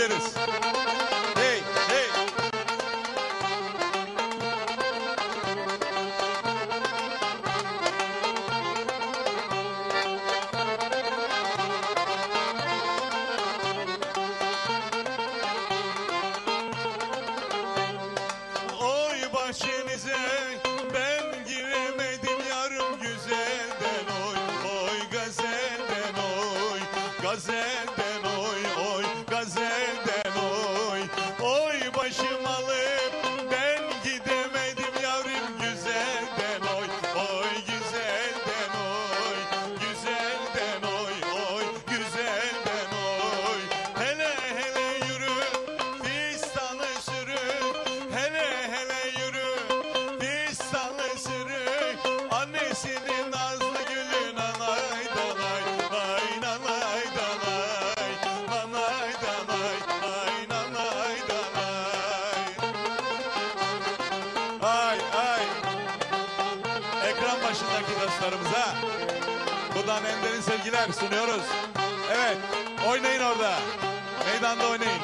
gideriz. Hey, hey. Oy bahçenize ben giremedim yarım güzelden oy. Oy gazelden oy. Gazelden oy oy. Gazelden oy. Oy başım alıp ben gidemedim yarım güzelden oy. Oy güzelden oy. Güzelden oy oy. Güzelden oy. Hele hele yürü fistanı sürün. Hele hele yürü fistanı sürün. Annesinin nazlı gülü nanay danay. Ay nanay danay. Nanay danay. Ay nanay danay. Ay ay. Ekran başındaki dostlarımıza buradan en derin sevgiler sunuyoruz. Evet, oynayın orada. Meydanda oynayın.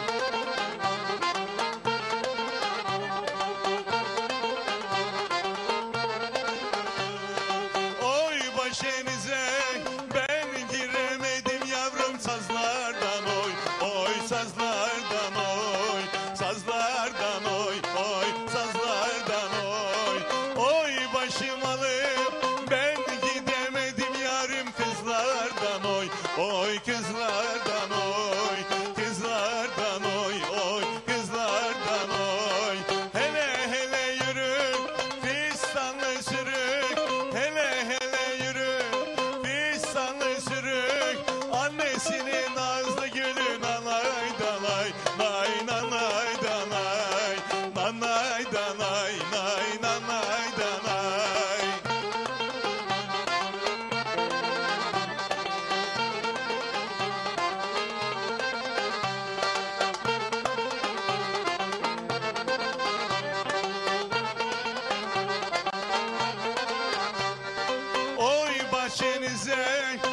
Oy başınıza ben giremedim yavrum sazlardan oy. Oy sazlardan oy. Sazlardan oy. Oy sazlardan oy. Oy başım alıp ben gidemedim yarım kızlardan oy. Oy kızlardan oy. Kızlardan oy. Oy kızlardan oy. Hele hele yürü fistanlı sürük. Hele hele yürü fistanlı sürük. Annesinin nazlı gülü nanay danay. Nay nanay danay. Nanay danay. Nay nanay danay. Oy bahçenize